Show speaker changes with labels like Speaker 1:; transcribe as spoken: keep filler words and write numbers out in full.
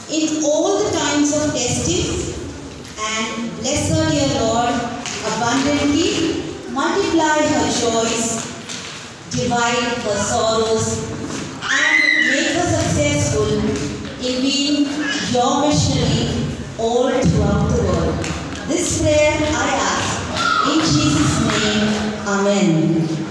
Speaker 1: in all the times of testing, and bless her, dear Lord, abundantly, multiply her joys, divide her sorrows, and make her successful in being your missionary all throughout the world. This prayer I ask in Jesus' name. Amen.